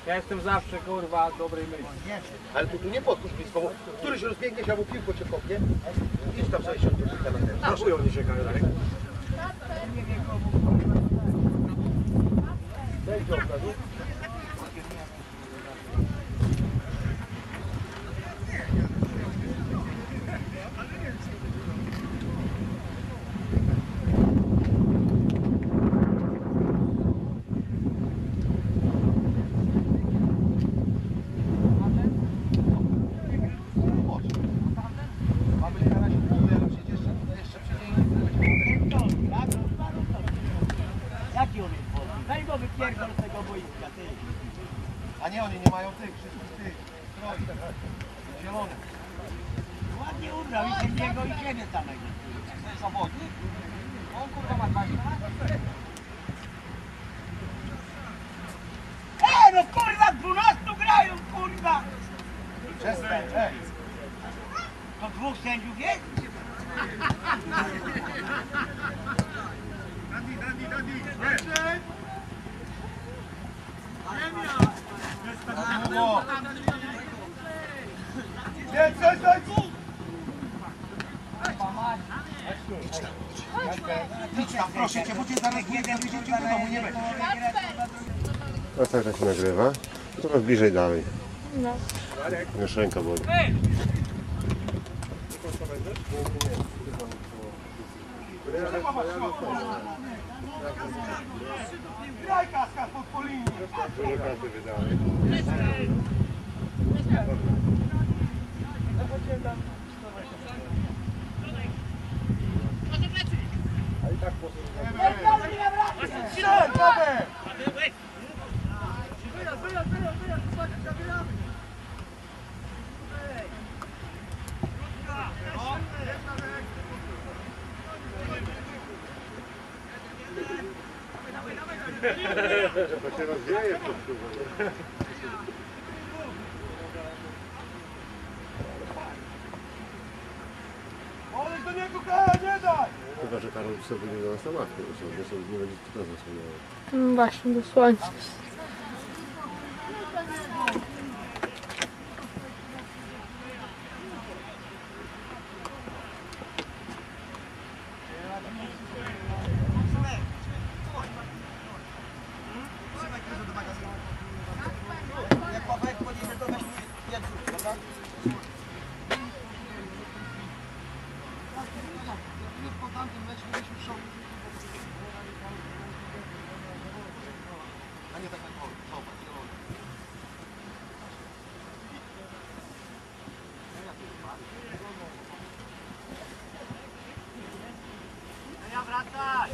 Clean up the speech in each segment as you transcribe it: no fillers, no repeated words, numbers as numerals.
Ja jestem zawsze, kurwa, dobrej myśli. Ale tu nie podpuść blisko, bo któryś rozbiegnie się albo piłko cię kopnie. Idź tam sobie siąść do piłka na ten. Proszę ją nie czekają, tak? Wejdź do okna, nie? Wypierdol z tego boiska, ty. A nie, oni nie mają tych wszystkich tych stroi zielonych. Ładnie ubrał i Sędziego i siebie samego. To jest zawodnik? On kurwa ma 20 lat. No kurwa, 12 grają, kurwa! Przestań, To dwóch sędziów jest? Nie, przestań! Idź tam, proszę cię, bo cię zaraz wyjdziecie do domu, nie będzie. A tak się nagrywa. Trochę bliżej dalej. No. Już ręka boli. Graj kaska pod po linii. Dużo kasy wydałeś. To się rozwieje pod szubą. Olej do niego kara, nie daj! Chyba, że Karol sobie nie do nas na ławkę usiądzie, to nie będzie tutaj zasłaniało. No właśnie, do słońca. A nie tak jak Wracaj!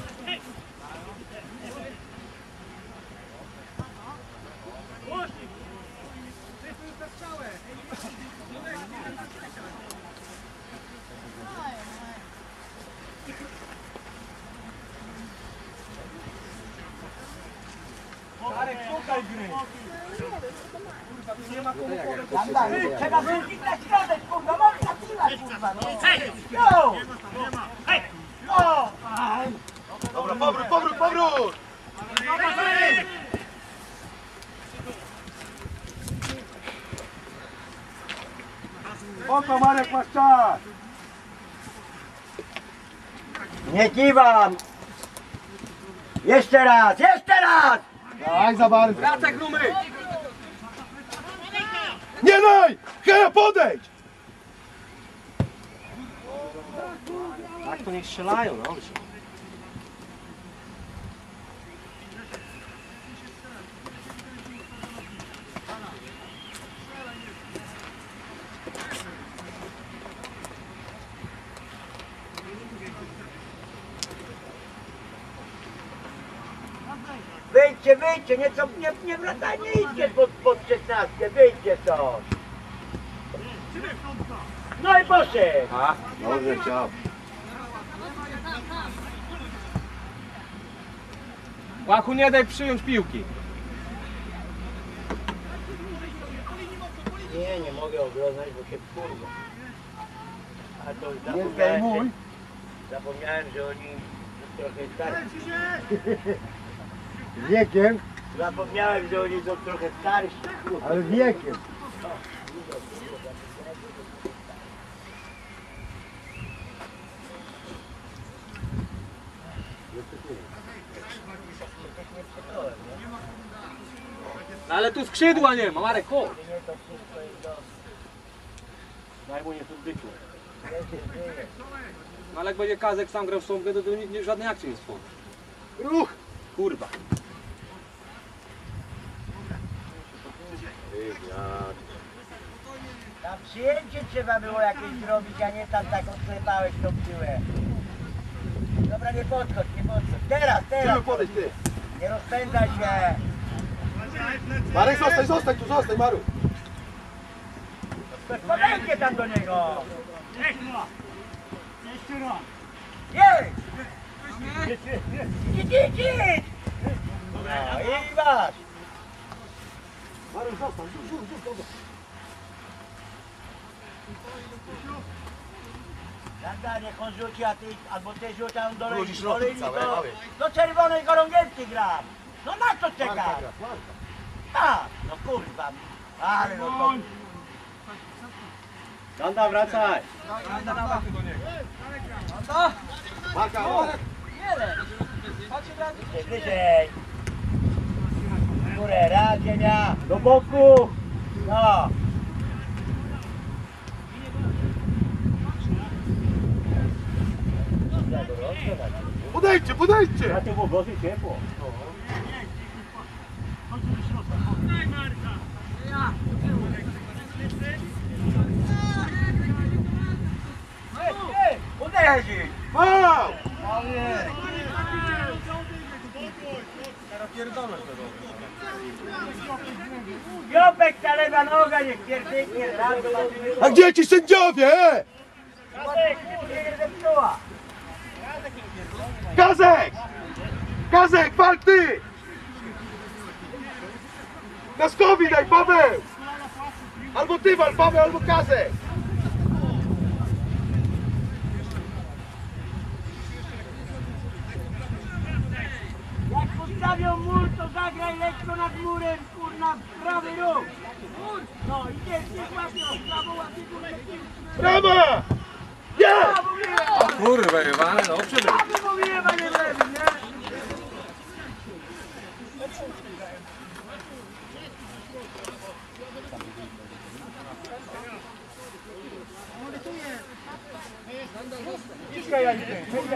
Arek, szukaj gry! Nie ma komu Trzeba wrócić na środek, kurwa, można trzymać, kurwa, no! No! Dobra, powrót! Oko, Marek, masz czas! Nie kiwam! Jeszcze raz! Jeszcze raz! Daj za bardzo! Wracaj, grumy! Nie daj! Hej, podejdź! Tak to niech strzelają, no. Wyjdźcie, nie wracaj, nie idźcie pod 16, wyjdźcie stąd! No i poszedł! A? Dobrze chciał. Łachu, nie daj przyjąć piłki. Nie mogę oglądać, bo się kurwa. A to Nie zdejmuj! zapomniałem, że oni trochę starsi. Z wiekiem Zapomniałem, że oni są trochę starsi. Ale wiekiem. No ale tu skrzydła nie ma, Marek, chodź. Daj mu nie tu dyku. No ale jak będzie Kazek sam grał w sąbkę, to żadnej akcji nie stworzy. Ruch! Kurwa. Tam przyjęcie trzeba było jakieś zrobić, a nie tam tak odklepałeś tą piłę. Dobra, nie podchodź, nie podchodź. Teraz! Chcemy podejść, ty. Nie rozpędzaj się! Marek, zostań tu, zostań, Maru. Ktoś podejdzie tam do niego! Jej! Idź! No i masz! Maru, zostań, rzuć. Prawda, niech on rzuci, a ty, albo ty rzuć, a on do Wrócisz do roty linii, całe, do, mały. do czerwonej gorągiewki gram! No na co czekasz? A, no kurwa, ale no to... Danda, wracaj. Marka, Marek. Wyżej! W górę, raz, ziemia! Do boku! No! Podejdźcie! tym obozie ciepło. Uderzyć! Wow! Jopek, ta lewa noga, niech pierdyknie, raz zobaczymy. A gdzie ci sędziowie? Jopek, nie zepsuła. Kazek! Kazek, walcz ty! Kaskowi daj, Paweł! Albo ty wal, Paweł, albo Kazek! Jak postawią mur, to zagraj lekko nad murem, kurna, w prawy róg. No, idziesz, łapią, prawo łapie górę. Brawa! Jest! A, mówiłem! Kurwa, ale dobrze było. A, wy mówiłem, a nie lewy, nie? Ciskaj, Janiek.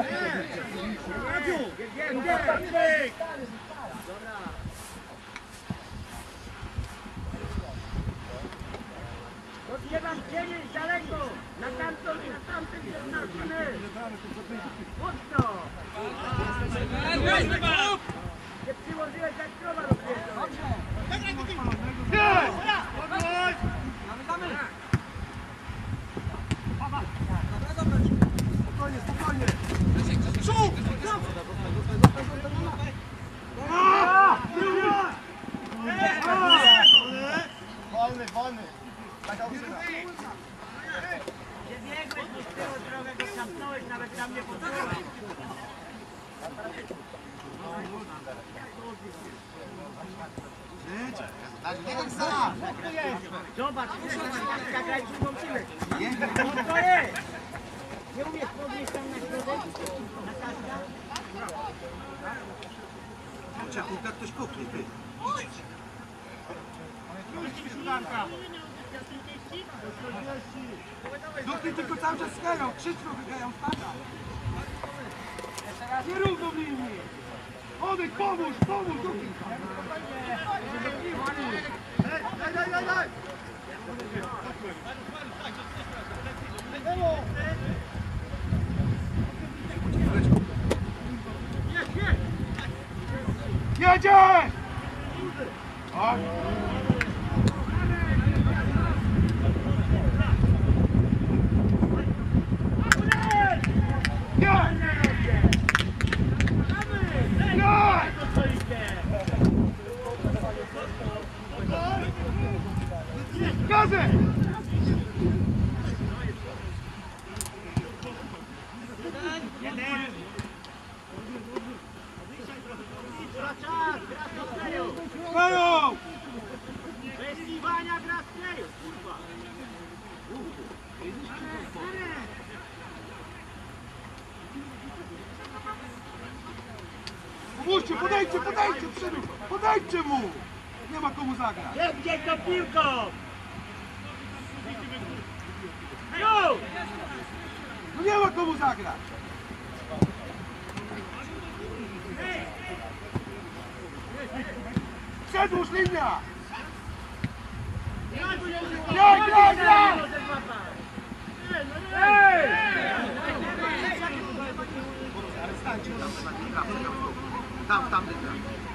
Rozdziewam cienie daleko, na tamtym się znaczymy. Mocno. Nie przyłożyłeś jak krowa do pięta. Przebiegłeś mu z tyłu drogę, go zamknąłeś, nawet tam nie podróżowałeś. Zobacz, zagraj drugą piłę. To jest! Nie umiesz podnieść tam na środek? Na kaska? Jak ktoś kopnie, ty. Duknij tylko cały czas skają, krzyczą, wygają, spada. Nie rób do linii. Odejdź, pomóż, duknij. Daj. Jedzie! Gazę! Pomóżcie, podejdźcie, podejdźcie mu! Nie ma komu zagrać. Szybciej tą piłką! Już! No nie ma komu zagrać. Przedłuż linia! Graj! Tam wygra.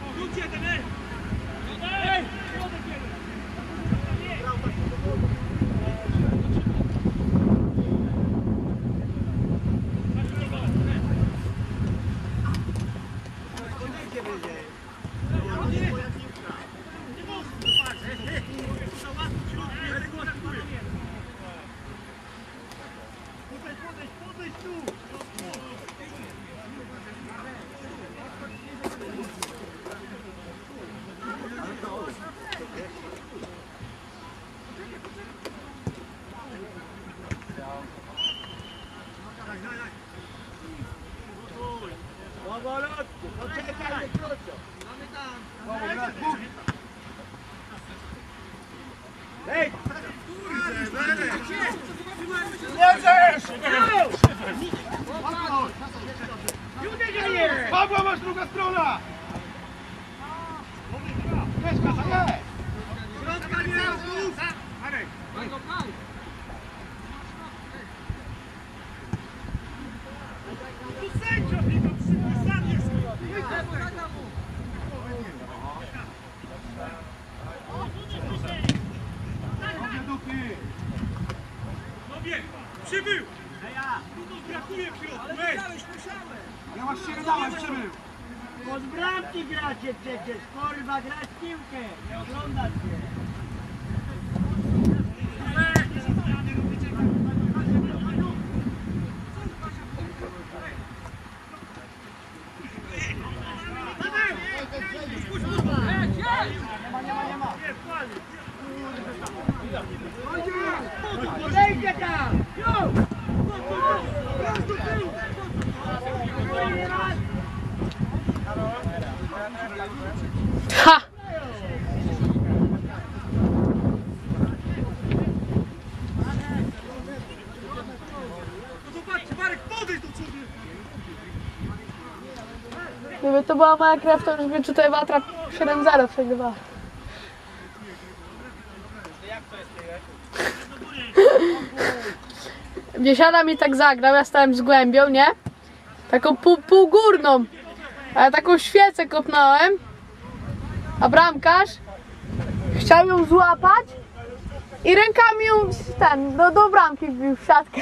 Pawła, masz druga strona! Weź kasa, nie! Środka nie! Marek! Tu sędzio mi go przypisanie! Przybył! Brakuje w środku! Ja właśnie wydałem, przybył! Pod bramki gracie przecież, kurwa, grać w piłkę, nie oglądać się. Podejdzie tam! Już! Ha! Zobaczcie, Marek, podejdź do ciebie! Gdyby to była moja krew, to już by tutaj Watra 7-0 przegrywała. Biesiada mi tak zagrał, ja stałem z głębią, nie? Taką półgórną. A ja taką świecę kopnąłem. A bramkarz chciał ją złapać i rękami ją do bramki wbił w siatkę.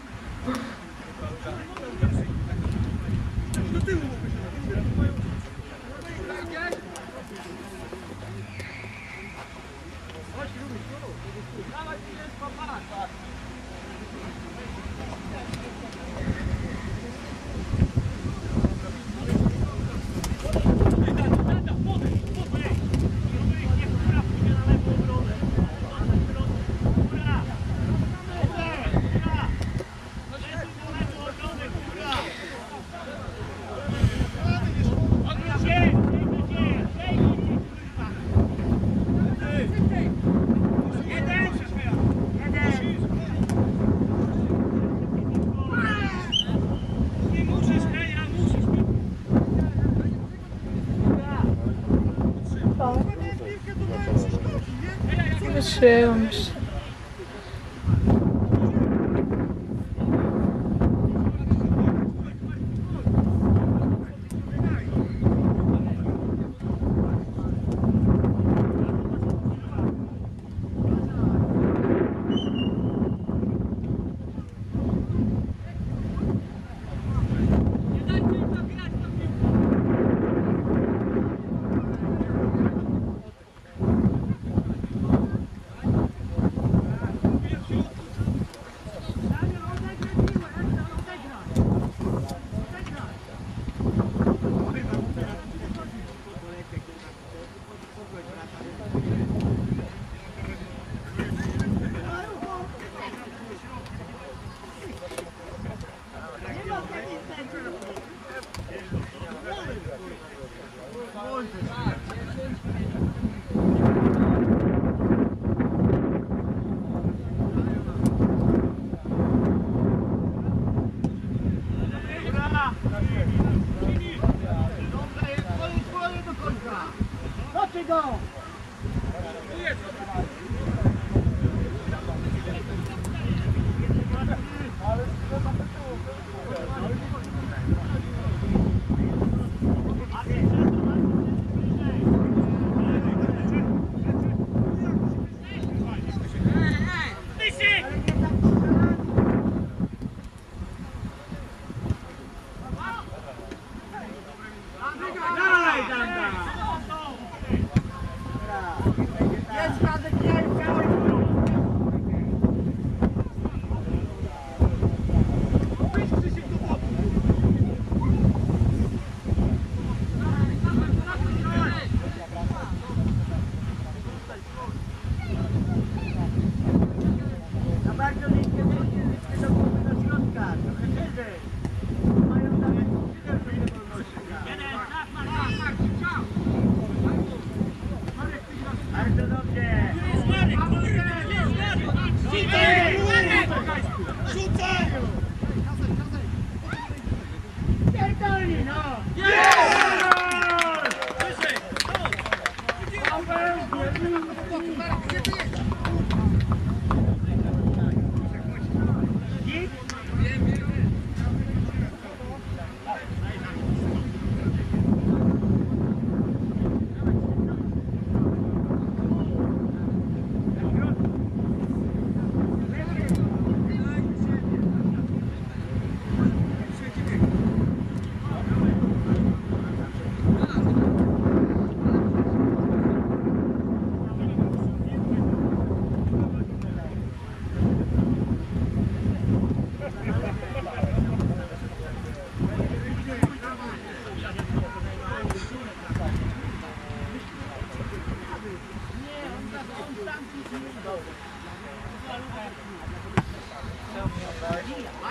Wytrzymam się.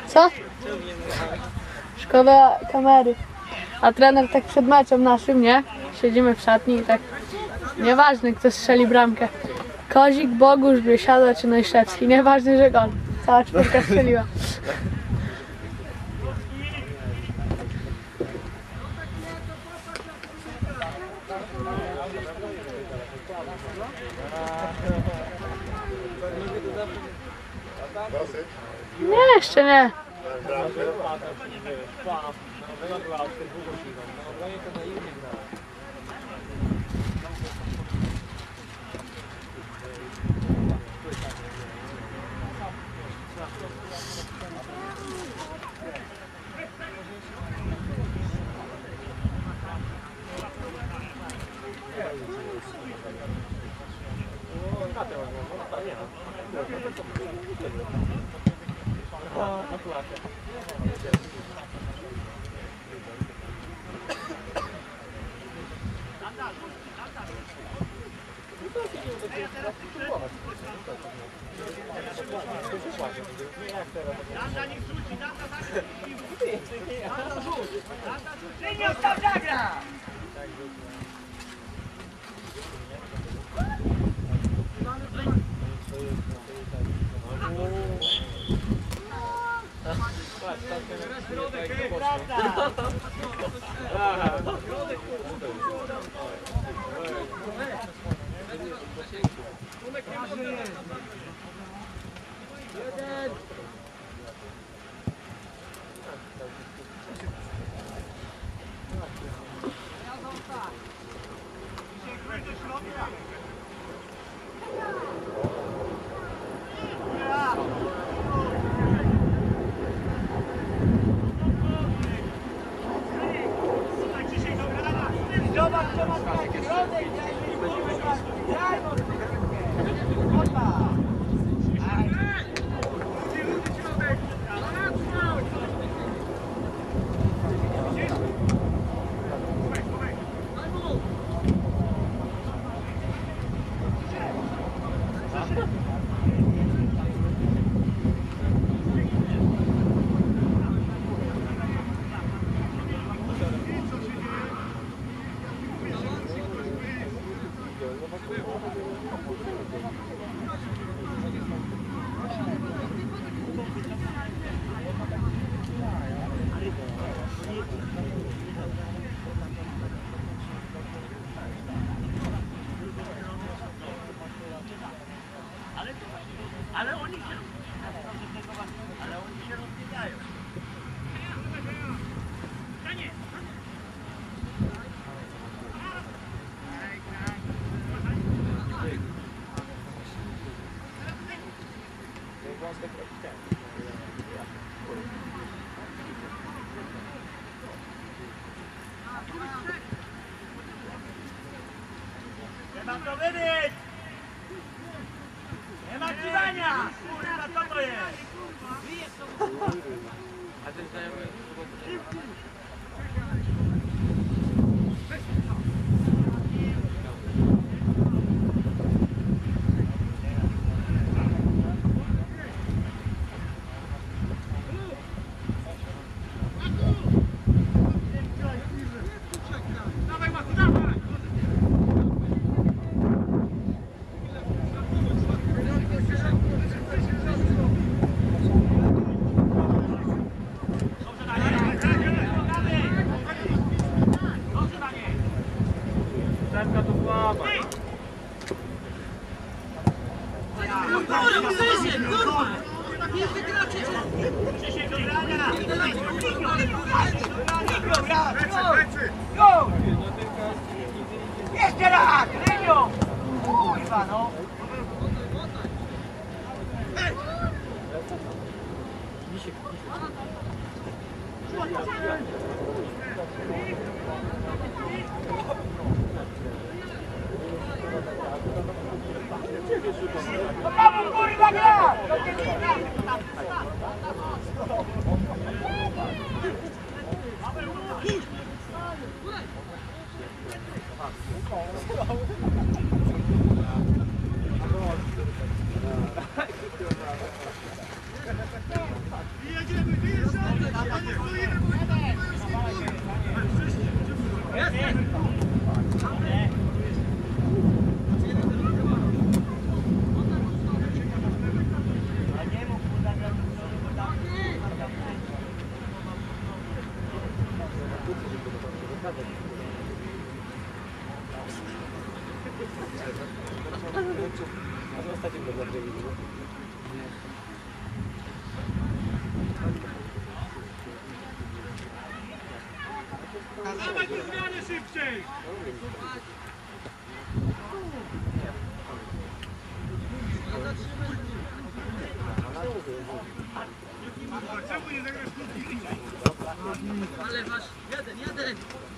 Co? Szkoda kamery. A trener tak przed meczem naszym, nie? Siedzimy w szatni i tak nieważne kto strzeli bramkę. Kozik, Bogusz, Biesiada czy Najszewski. Nieważne, że gol. Cała czwórka strzeliła. Nie, jeszcze nie. Synior tam zagra! Zobacz, co ma na środek, ale oni się rozbiegają. Trzeba to wybić! Nie ma kiwania! Kurwa, co to jest? Jeszcze raz! Rynio! Kurwa no! Brawo, kurwa, gra! Jedziemy! Dawaj tu zmianę szybciej! Czemu nie zagrasz krótki? Ale masz jeden!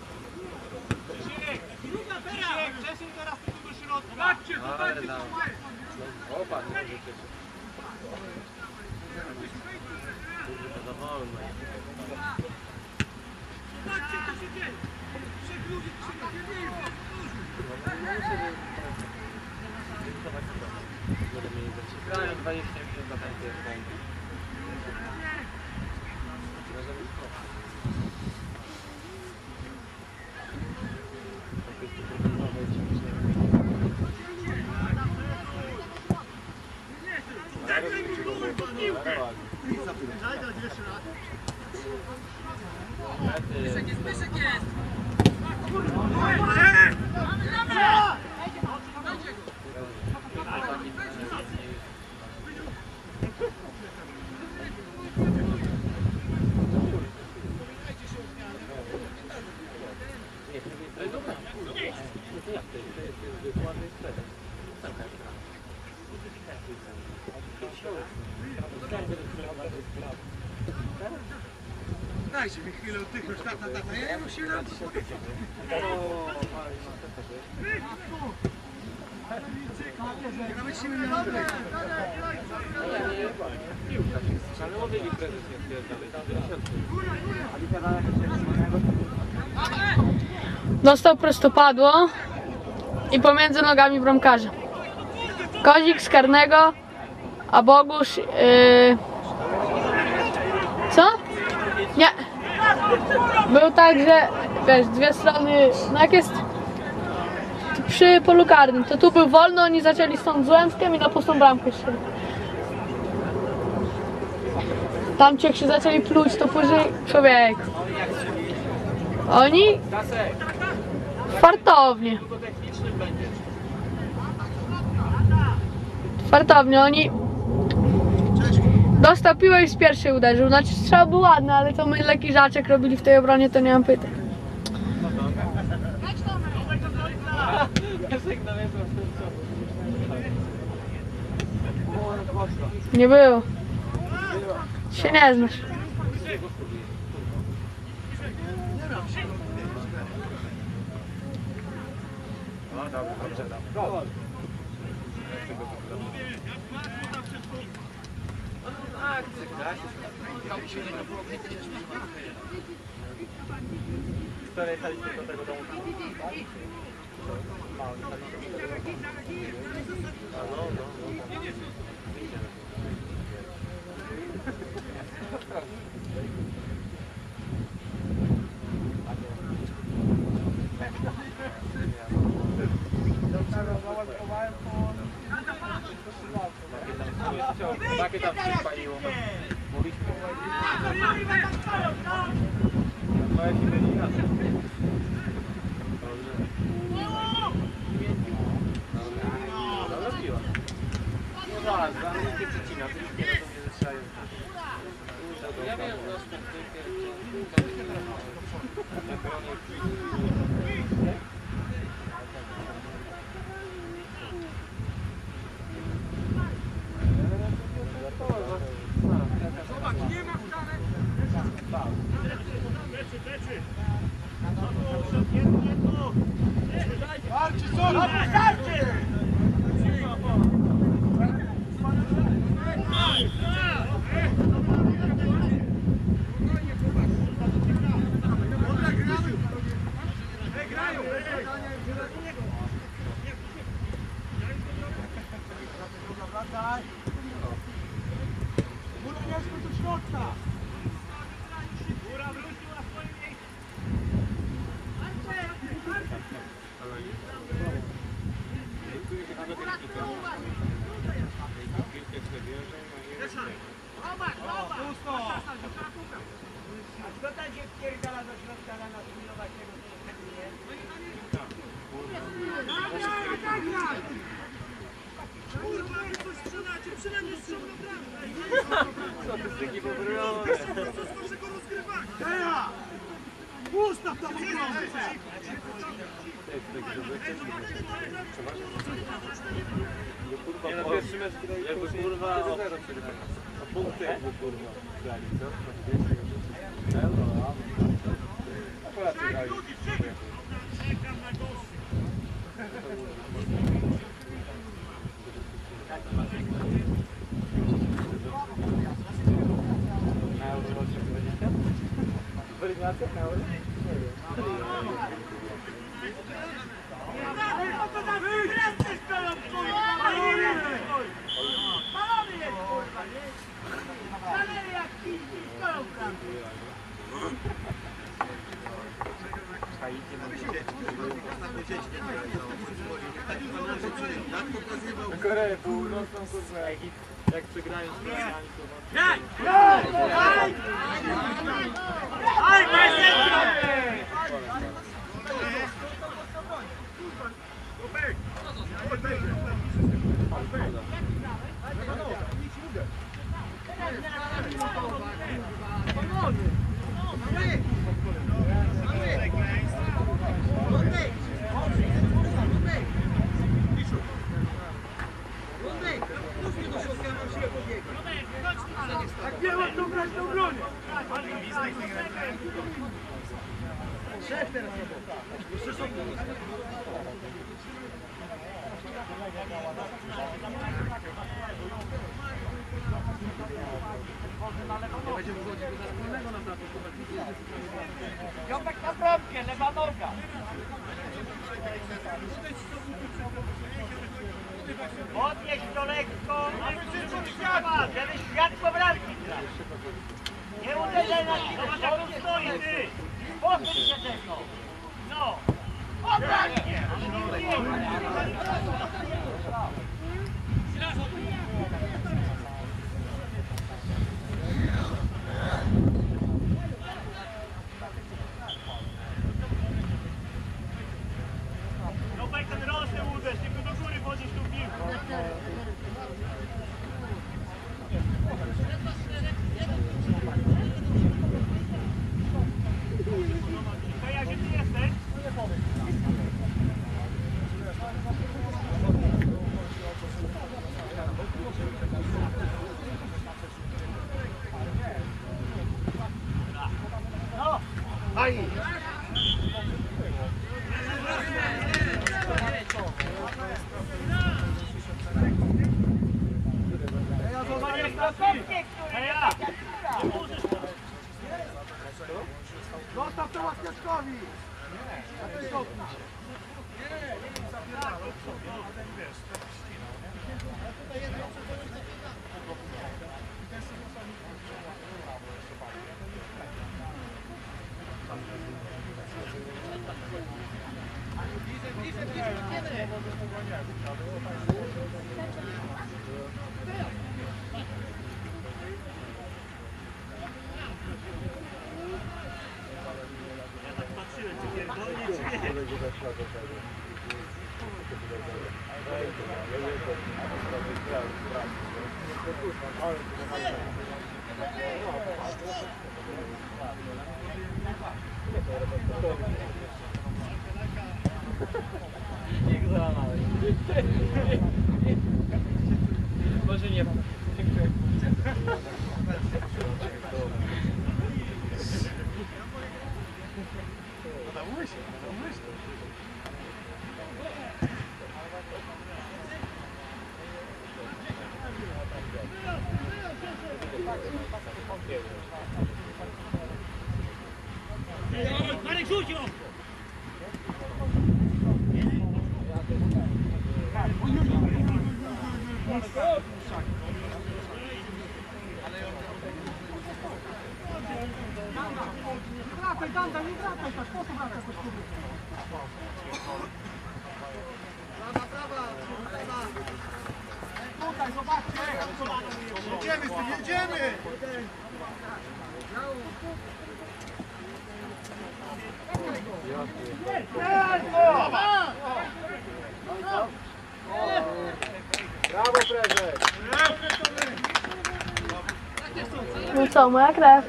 Druga teraz! Wcześniej teraz tu do środka! Zobaczcie! Opa, nie może się. Za wolno. Zobaczcie, co się dzieje! Trzech ludzi Grają 20 minut na ten pierwszy. Dajcie mi chwilę oddychnąć, tata, ja nie mam siły na to. Nawet siły nie mam. Ale mówili prezes nie stwierdzamy, tam Dostał prostopadło i pomiędzy nogami bramkarza. Kozik z karnego, a Bogusz... Co? Nie. Był tak, że wiesz, dwie strony, no jak jest przy polu karnym, to tu był wolno, oni zaczęli stąd z Łęckiem i na pustą bramkę szli. Tam ci jak się zaczęli pluć, to później człowiek. Oni fartownie. Fartownie, oni dostał piłę i z pierwszej uderzył. Znaczy strzał był ładny, ale to my leki żaczek robili w tej obronie, to nie mam pytań. Nie było. Się nie znasz. Takie tam się paliło. Mogliśmy ja wiem, Ustaw tam obronę! Nie, na pierwszy mecz jakby kurwa o punkty jakby kurwa grali, co? Akurat grali. Na Euro 20? W eliminacjach na Euro? Nie wiem. Ale to na wykręty stoją, kurwa! Balony jest, kurwa, nie? Balony jak kilki stoją w bramie. Koreę Północną, kurwa, jak przegrają z Koreami, to... Aj! Aj! Aj, majster! Tak nie ma tu grać do broni! Szef teraz Jopek na bramkę, lewa noga! Podnieś to lekko, żeby światło bramki grać. Nie uderzaj na siłę, on stoi ty! Pochyl się tego! No! Obratnie! Jopek, ten rosny uderz, tylko do góry chodzisz tą piłką. Hej, gdzie ty jesteś? No! Aj! Heja! Zostaw to łaskaczkowi! A to jest okno. Może nie. Marek, rzuć ją! Wracaj, Danda, nie wracaj, tak, po co wracaj po szkół? Tutaj, zobaczcie! Jedziemy z tym, jedziemy! Brawo! No co, moja krew.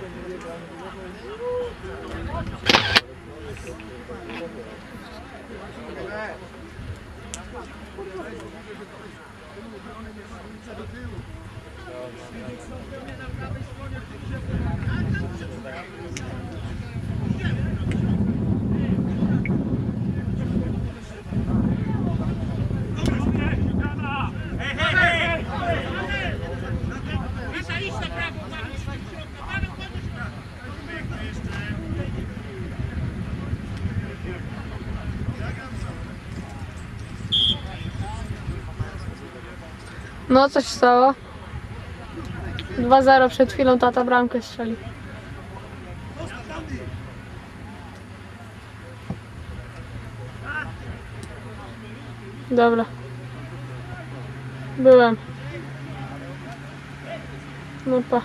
No co się stało? 2-0 przed chwilą tata bramkę strzelił. Dobra. Byłem. No pa.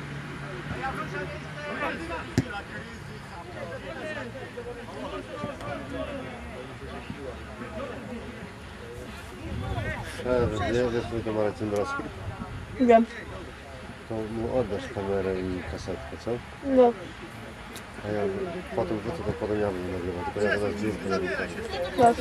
Wiesz, że to Marek Cymbrowski? Wiem. To mu oddasz kamerę i kasetkę, co? No. A ja potem wrócę, to potem ja bym nagrywał, tylko ja zaraz dźwięk nie wiem. Tak.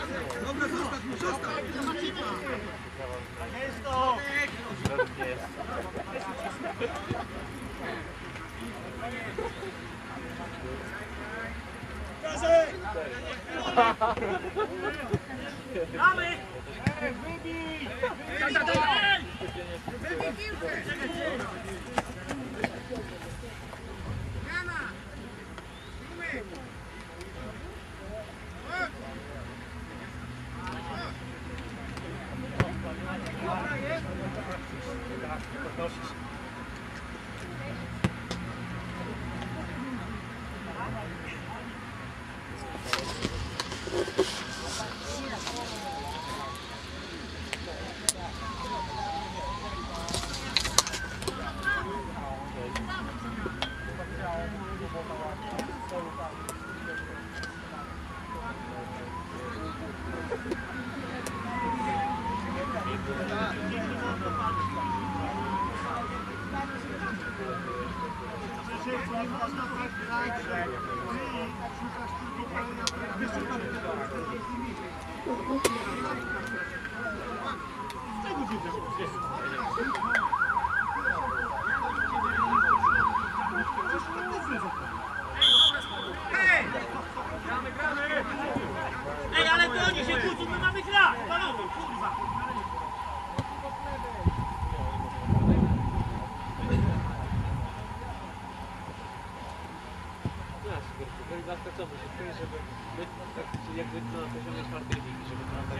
Ej, ale to oni się kłócą, my mamy grać! Panowie, kurwa! Zaskacamy się tym, żeby my tak jakby na poziomie czwartej ligi, żeby to nam tak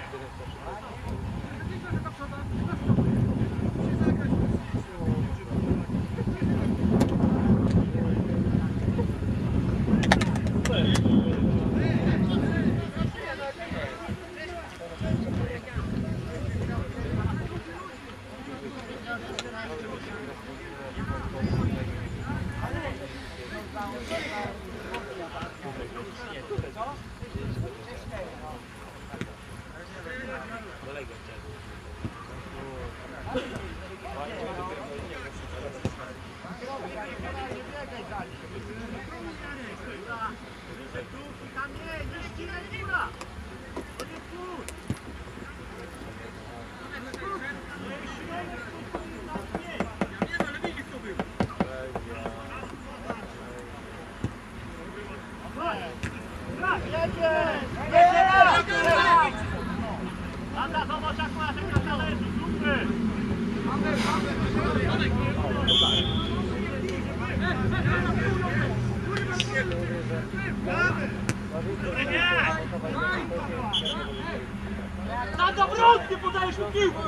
Na dobrotnie podajesz mi piłkę!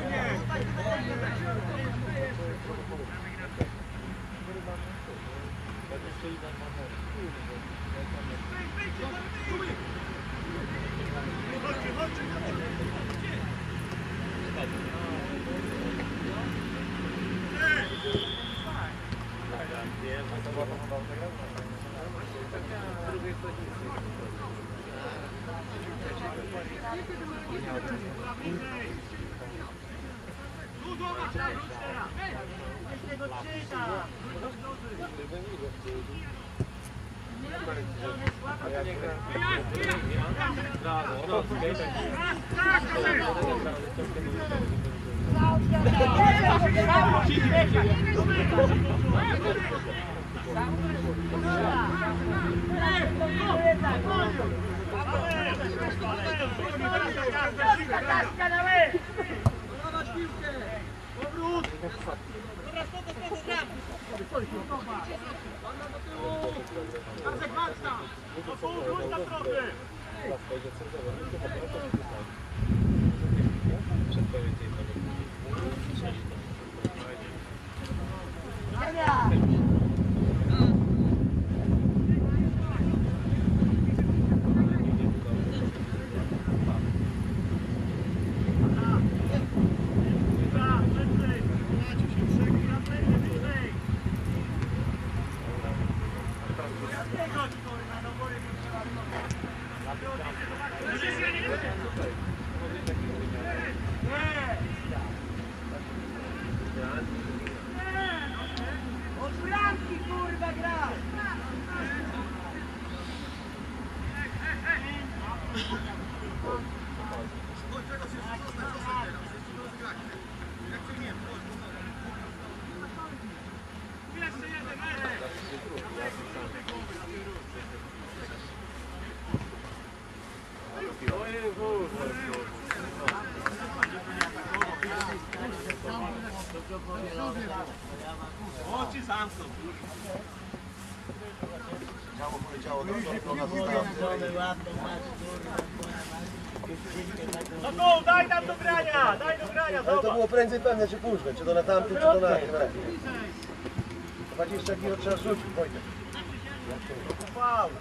Dużo masz, wróć teraz! Od bramki kurwa gra! Oczy zamknął. Ciało poleciało do nas zostało. No go, daj nam do grania, Ale to było prędzej pewne, czy później, czy to na tamtym, czy to na tym. 20 kilo trzeba rzucić, Wojtek. Faul.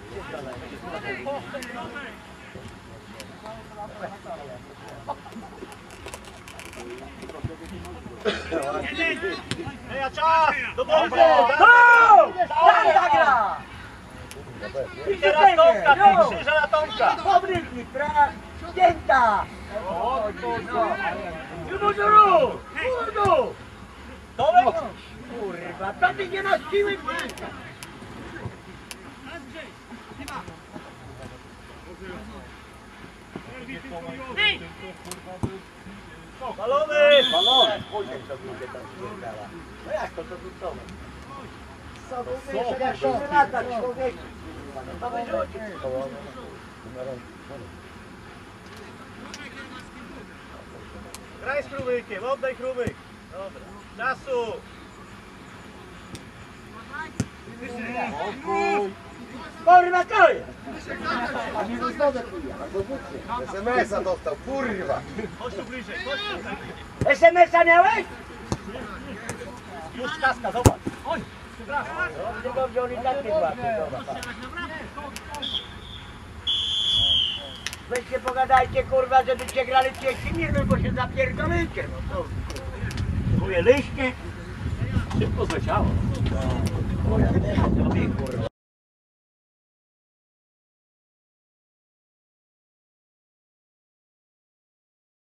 Ej, a czas! Do boku! Tam zagra! I teraz Tomka, ty krzyża na Tomka! Pobryknik, prawa, zdjęta! Jumoduru! Kurdu! Tomek! Kurwa, to ty nie masz siły! Balony! Balon! Wojtek to ludzie tam spierdala. No jak to rzucowe? Jak to lata, człowieku! To wyrzucić! Graj z Chrumykiem, oddaj Chrumyk! Dobra, czasu! Kurwa, to jest! SMS-a dostał, kurwa! Chodź tu bliżej, chodź tu! SMS-a miałeś? Już kaska, zobacz! Oj! Dobrze, dobrze, oni tak nie złapią, zobacz. Weźcie pogadajcie, kurwa, żebyście grali pieści mirny, bo się zapierdolicie, no to... Chuje liście. Szybko zleciało. Chuja, nie, kurwa.